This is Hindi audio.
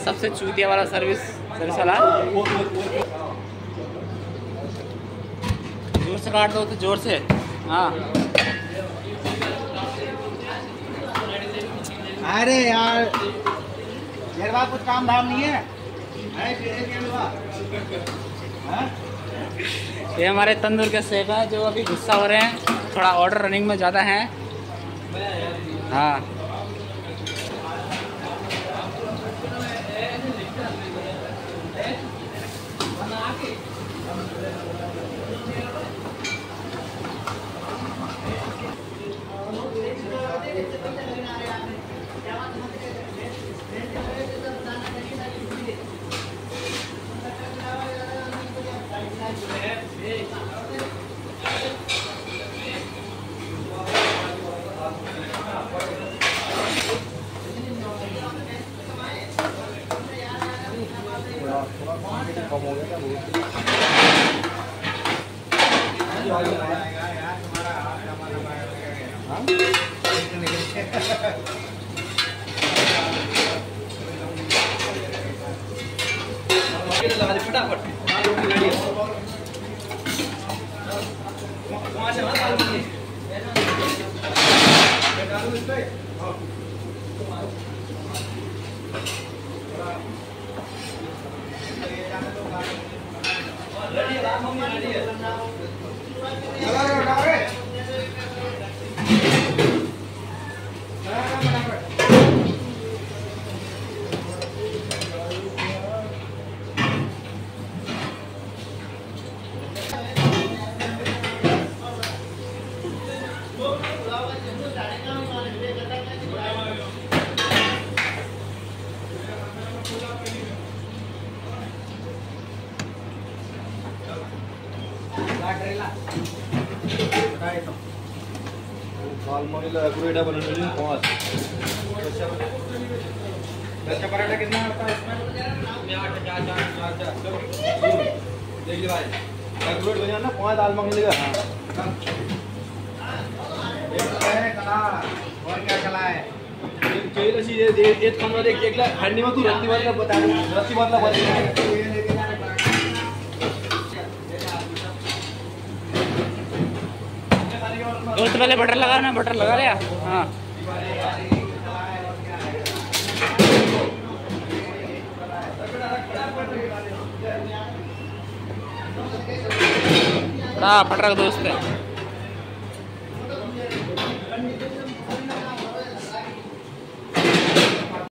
सबसे चूतिया वाला सर्विस वाला। जोर से काट दो तो जोर से। हाँ अरे यार कुछ काम धाम नहीं है। ये हमारे तंदूर के शेफ हैं जो अभी गुस्सा हो रहे हैं, थोड़ा ऑर्डर रनिंग में ज़्यादा है। हाँ कम हो गया फटाफट। पराठा कितना आता है इसमें? 8 4 4 4 चलो देख ली भाई। एग्रोड बना ना 5 दाल मखनी लेगा। और क्या चला है? चाहिए रसी ये एक कमरा देख एक ला हंडी में तू रत्ती वाला बता दे। रत्ती वाला बता दोस्त पहले बटर लगा ना, बटर लगा लिया। हाँ फट रहा दोस्त है।